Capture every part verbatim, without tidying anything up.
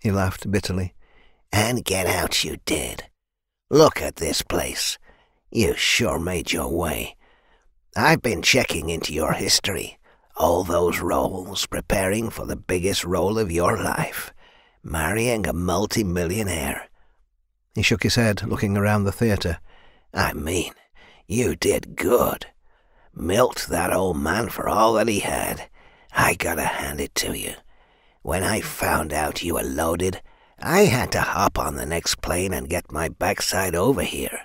He laughed bitterly. And get out you did. Look at this place. You sure made your way. I've been checking into your history. All those roles, preparing for the biggest role of your life. Marrying a multi-millionaire. He shook his head, looking around the theatre. I mean, you did good. Milked that old man for all that he had. I gotta hand it to you. When I found out you were loaded, I had to hop on the next plane and get my backside over here.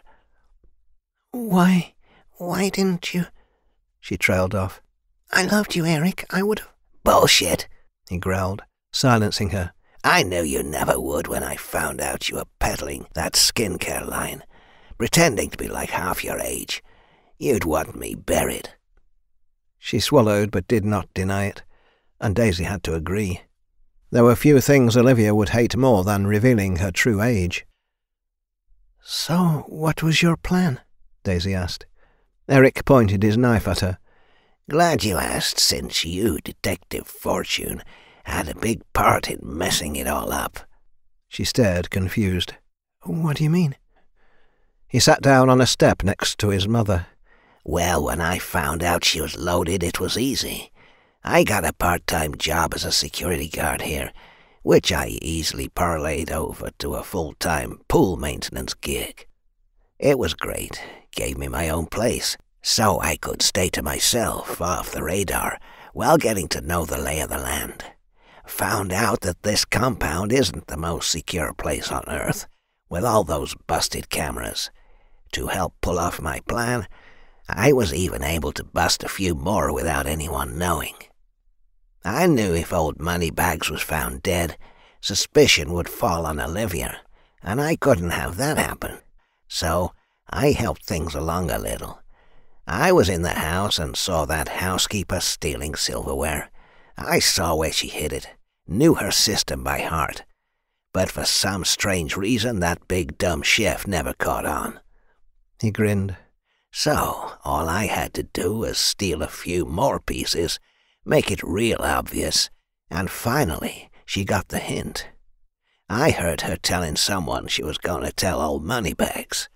Why, why didn't you? She trailed off. I loved you, Eric. I would have... Bullshit, he growled, silencing her. I knew you never would when I found out you were peddling that skincare line, pretending to be like half your age. You'd want me buried. She swallowed but did not deny it, and Daisy had to agree. There were few things Olivia would hate more than revealing her true age. So, what was your plan? Daisy asked. Eric pointed his knife at her. Glad you asked, since you, Detective Fortune, had a big part in messing it all up. She stared, confused. What do you mean? He sat down on a step next to his mother. Well, when I found out she was loaded, it was easy. I got a part-time job as a security guard here, which I easily parlayed over to a full-time pool maintenance gig. It was great, gave me my own place, so I could stay to myself off the radar while getting to know the lay of the land. Found out that this compound isn't the most secure place on Earth, with all those busted cameras. To help pull off my plan, I was even able to bust a few more without anyone knowing. I knew if old Moneybags was found dead, suspicion would fall on Olivia, and I couldn't have that happen. So I helped things along a little. I was in the house and saw that housekeeper stealing silverware. I saw where she hid it, knew her system by heart. But for some strange reason, that big dumb chef never caught on. He grinned. So all I had to do was steal a few more pieces, make it real obvious, and finally she got the hint. I heard her telling someone she was going to tell old Moneybags.